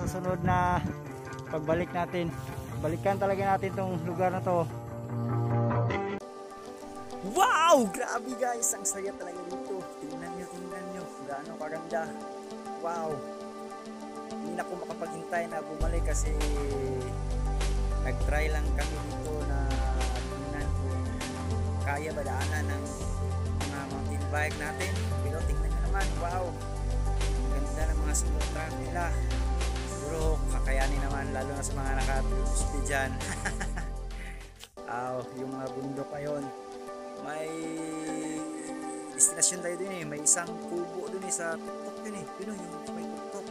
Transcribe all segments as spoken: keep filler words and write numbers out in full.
susunod na pagbalik natin. Balikan talaga natin tong lugar na to. Wow! Grabe guys! Ang saya talaga dito. Tingnan nyo, tingnan nyo. Gaano kaganda. Wow! Hindi na ako makapaghintay na bumalik kasi nag-try lang kami dito na tingnan kung kaya ba daanan ng mga mountain bike natin. Pero tingnan nyo naman. Wow! Ang ganda ng mga smooth track nila. Siguro kakayanin naman lalo na sa mga nakatulog dyan. Wow! Yung mga bundok ngayon. May destinasyon tayo dun eh, may isang kubo dun eh sa tuktok dun eh, yun yung may tuktok,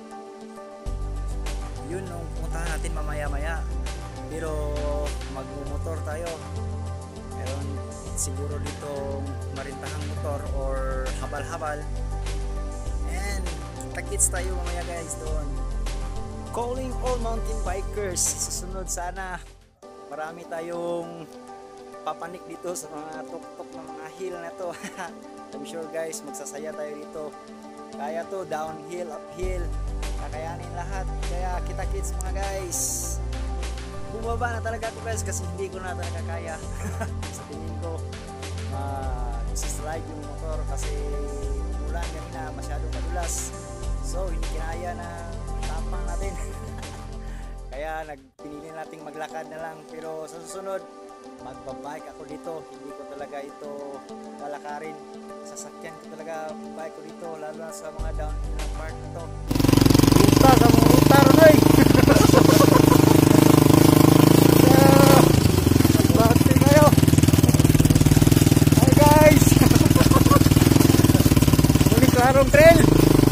yun nung puntahan natin mamaya maya. Pero magmumotor tayo, meron siguro dito marintahang motor or habal-habal, and kita-kits tayo mamaya guys doon. Calling all mountain bikers, susunod sana marami tayong papanik dito sa mga tuktok ng mga hill na to. I'm sure guys magsasaya tayo dito. Kaya to, downhill, uphill, kakayanin lahat. Kaya kita kits mga guys, bumaba na talaga ako guys kasi hindi ko na talaga kaya. Sa tingin ko mag-slide yung motor kasi ulan kanina, masyadong madulas, so hindi kinaya na tapang natin. Kaya nagpinili nating maglakad na lang. Pero sa susunod magbabike ako dito, hindi ko talaga ito lalakarin, sasakyan ko talaga bike ko dito, lalo na sa mga downhill na part na to. Ruta sa mga ruta rin bakit kayo? Hi guys! Muli klarong trail.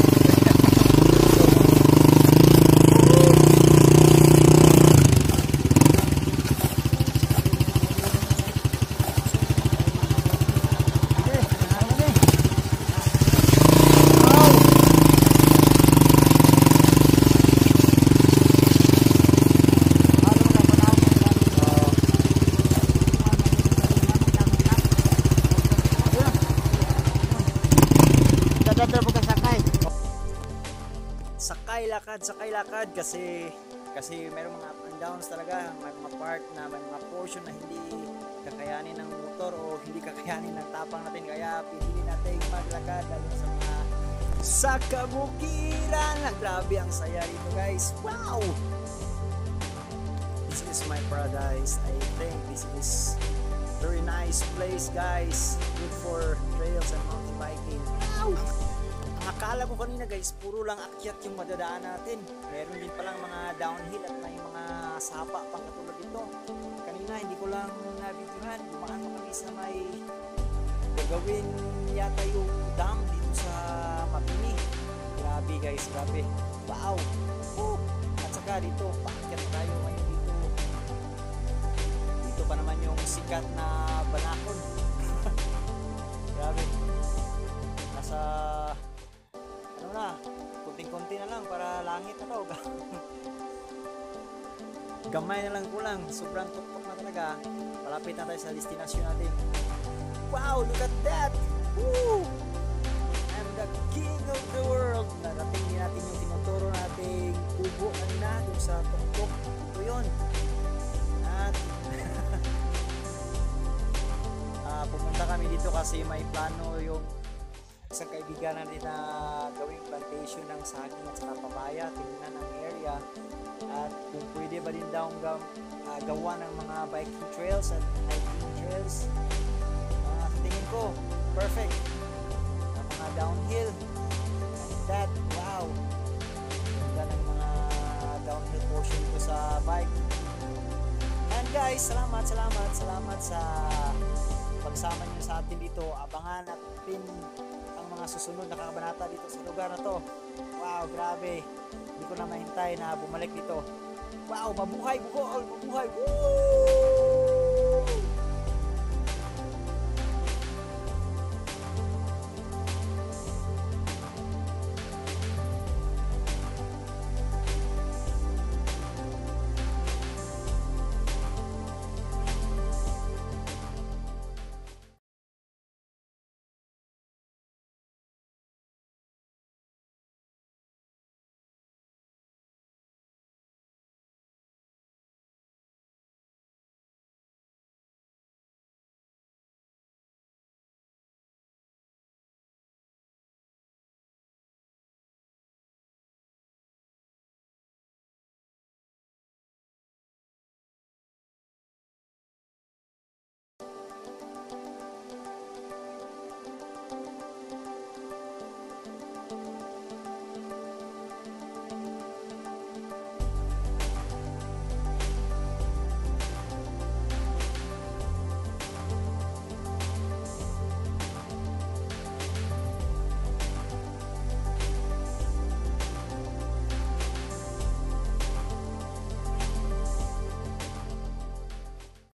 Sakay lakad, sakay lakad kasi kasi mayroong mga up and downs talaga, may mga part na may mga portion na hindi kakayanin ng motor o hindi kakayanin ng tapang natin, kaya pili natin maglakad lalo sa mga sa kabukiran. Grabe ang saya dito guys. Wow! This is my paradise. I think this is very nice place guys, good for trails and mountain biking. Wow! Akala ko kanina guys, puro lang akyat yung madadaan natin. Meron din palang mga downhill at may mga sapa pang katulad dito. Kanina hindi ko lang nabidyohan. Dumaan mo kami sa may gagawin yata yung dam dito sa Mabini. Grabe guys, grabe. Wow! Woo! At saka dito, paakyat tayo ngayon dito. Dito pa naman yung sikat na Banakon. Grabe. Nasa ano na, kunting-kunti na lang para langit na to. Gamay na lang kulang, sobrang tuktok na talaga. Malapit na tayo sa destinasyon natin. Wow, look at that! Woo! I'm the king of the world. Narating din natin yung tinuturo nating kubo kanina dun sa tuktok. Ito yun. At uh, pumunta kami dito kasi may plano yung isang kaibigan natin na gawing plantation ng saging at saka papaya. Tingnan ang area at kung pwede ba din daw uh, gawa ng mga biking trails at hiking trails. Uh, sa tingin ko perfect ang mga downhill and that. Wow, ganda ng mga downhill portion ko sa bike. And guys, salamat salamat salamat sa pagsama niyo sa atin dito. Abangan natin ang mga susunod na kabanata dito sa lugar na to. Wow, grabe. Hindi ko na mahintay na bumalik dito. Wow, mabuhay Bohol, mabuhay. Woo!